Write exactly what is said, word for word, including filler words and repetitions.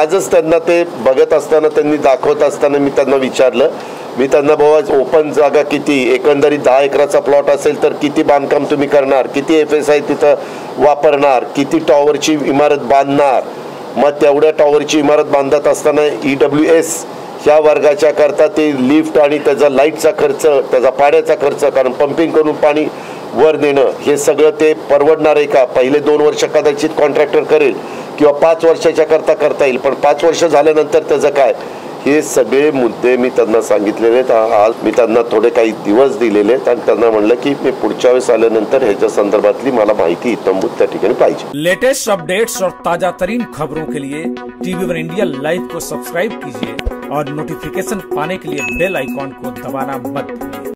आजच त्यांना ते बघत असताना, त्यांनी दाखवत असताना मी त्यांना विचारलं, मी त्यांना बाबा ओपन जागा किती, एकंदरीत दहा एकराचा प्लॉट असेल तर किती बांधकाम तुम्ही करणार, किती एफ एस आय तिथं वापरणार, किती टॉवरची इमारत बांधणार, मग तेवढ्या टॉवरची इमारत बांधत असताना ई डब्ल्यू एस ह्या वर्गाच्या करता ते लिफ्ट आणि त्याचा लाईटचा खर्च, त्याचा पाण्याचा खर्च, कारण पंपिंग करून पाणी वर नेणं हे सगळं ते परवडणार आहे का, पहिले दोन वर्ष कदाचित कॉन्ट्रॅक्टर करेल किंवा पाच वर्षाच्या करता करता येईल, पण पाच वर्ष झाल्यानंतर त्याचं काय, हे सगळे मुद्दे मी त्यांना सांगितलेले आहेत. आज मी त्यांना थोडे काही दिवस दिलेले आहेत आणि त्यांना म्हणलं की मी पुढच्या वेळेस आल्यानंतर ह्याच्या संदर्भातली मला माहिती इत्थंभूत त्या ठिकाणी पाहिजे. लेटेस्ट अपडेट्स और ताजा तरीन खबरों के लिए टीवी वन इंडिया लाइव को सब्सक्राइब कीजिए और नोटिफिकेशन पाने के लिए बेल आइकॉन को दबाना मत भूलिए.